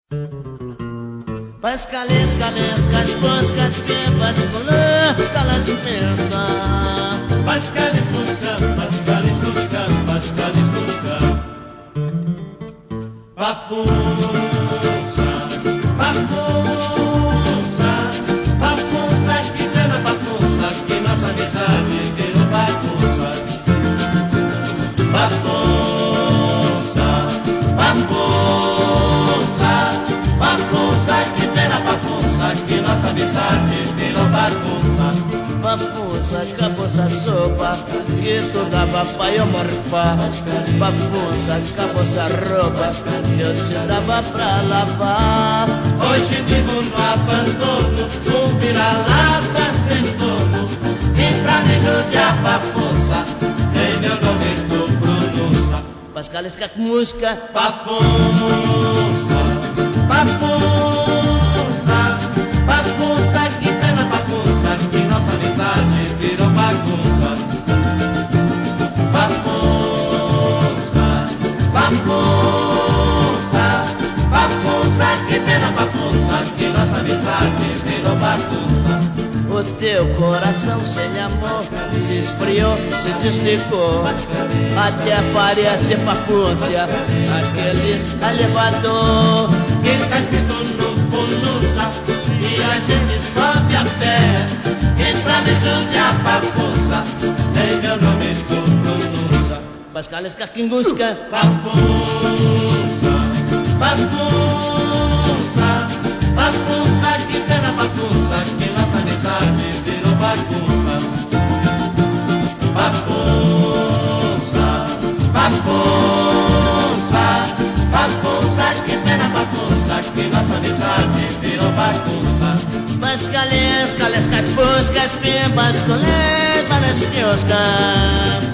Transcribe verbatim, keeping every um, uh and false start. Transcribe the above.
Pascales, calescas, boscas, pipas, colã, calas, perca. Pascales, busca, pascales, busca, pascales, busca. Bafunça, bafunça, bafunça, que pena bafunça, que nossa amizade virou bagunça. Bafunça, bafunça, bafunça, que pena bafunça, que nossa amizade virou bagunça. Bafunça, acabou essa sopa que tu dava pra eu morfar. Bafunça, acabou essa roupa que eu te dava pra lavar. Hoje vivo no abandono, um vira-lata sem dono. E pra me judiar bafunça, em meu nome tu pronuncia. Pascales, que música. Bafunça, bafunça, bafunça, que pena bafunça, que nossa amizade virou bagunça. Bafunça, bafunça, bafunça, que pena bafunça, que nossa amizade virou bagunça. O teu coração sem amor se esfriou, se desligou. Até parece bagunça aqueles elevador que tá escrito no Bonança e a gente sobe a pé. E pra me judiar bagunça, em meu nome tu pronuncia. Pascales, que busca. Bagunça, bagunça, bagunça, que pena bagunça, que nossa amizade virou bagunça. Bagunça, bagunça, bagunça, que pena bagunça, que nossa amizade virou bagunça. Pascales, calescas, buscas, pipas, colé, para as